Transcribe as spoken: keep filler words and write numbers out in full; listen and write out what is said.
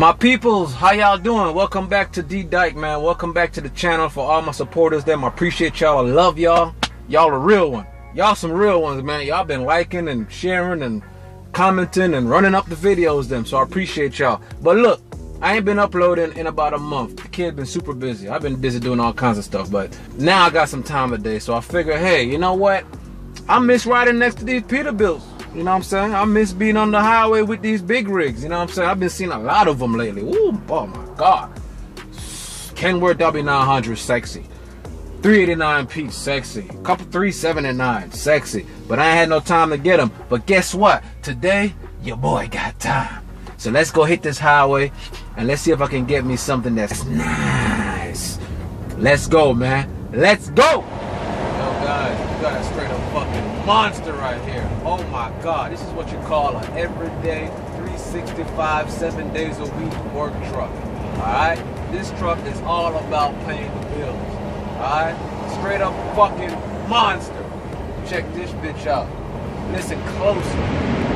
My peoples, how y'all doing? Welcome back to D Dyke, man. Welcome back to the channel. For all my supporters there, I appreciate y'all. I love y'all. Y'all a real one. Y'all some real ones, man. Y'all been liking and sharing and commenting and running up the videos them, so I appreciate y'all. But look, I ain't been uploading in about a month. The kid been super busy. I've been busy doing all kinds of stuff, but now I got some time today, so I figure, hey, you know what? I miss riding next to these Peterbilts. You know what I'm saying? I miss being on the highway with these big rigs. You know what I'm saying? I've been seeing a lot of them lately. Ooh, oh my God. Kenworth W nine hundred, sexy. three eighty-nine P, sexy. Couple three seventy-nine, sexy. But I ain't had no time to get them. But guess what? Today, your boy got time. So let's go hit this highway and let's see if I can get me something that's nice. Let's go, man. Let's go. Yo, guys, you got a straight up fucking monster right here. Oh my God, this is what you call an everyday three sixty-five, seven days a week work truck. Alright? This truck is all about paying the bills. Alright? Straight up fucking monster. Check this bitch out. Listen closer.